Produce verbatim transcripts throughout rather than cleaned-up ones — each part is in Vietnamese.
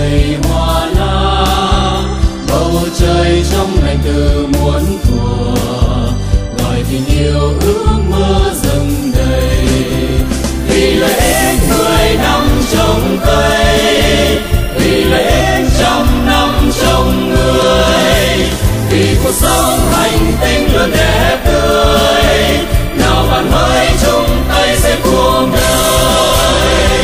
cây hoa lá, bầu trời trong lành từ muôn thuở, gọi tình yêu ước mơ dâng đầy. Vì lợi ích mười năm trồng cây, vì lợi ích trăm năm trồng người, vì cuộc sống hành tinh luôn đẹp tươi, nào bạn hỡi chung tay xây cuộc đời.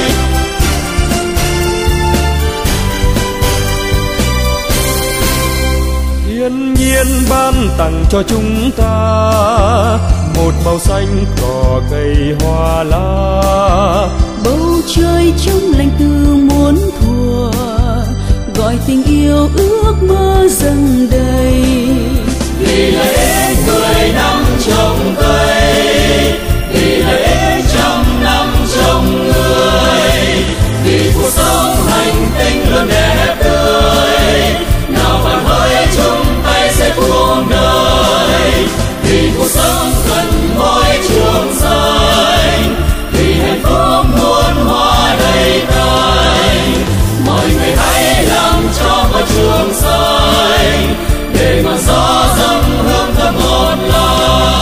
Thiên nhiên ban tặng cho chúng ta một màu xanh cỏ cây hoa lá, bầu trời trong lành từ muôn thuở, gọi tình yêu ước mơ dâng đầy. Vì lợi ích mười năm trồng cây, vì lợi ích trăm năm trồng người, vì cuộc sống hành tinh luôn đẹp tươi, nào bạn hỡi chung tay xây cuộc đời. Vì cuộc sống cần mỗi trường xanh, vì hạnh phúc muôn hoa đầy cánh, mọi người hãy làm cho môi trường xanh, để ngọn gió dâng hương thơm một lần.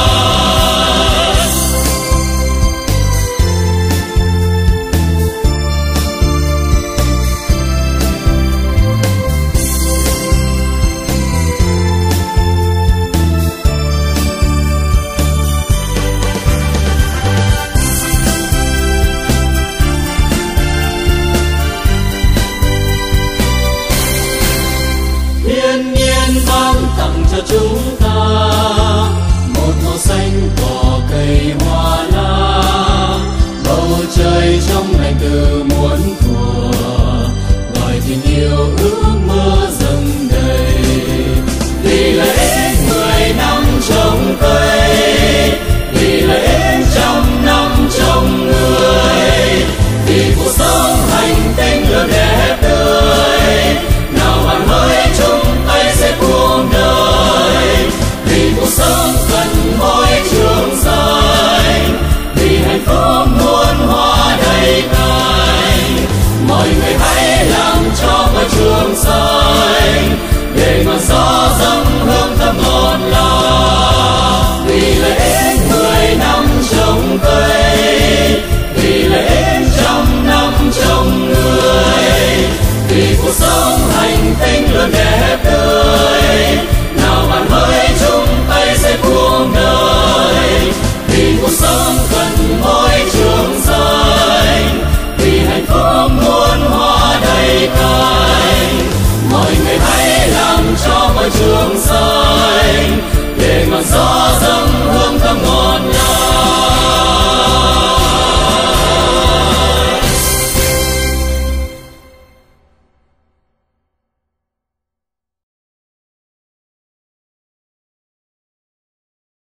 Thiên nhiên ban tặng cho chúng ta một màu xanh cỏ cây hoa lá, bầu trời trong lành từ muôn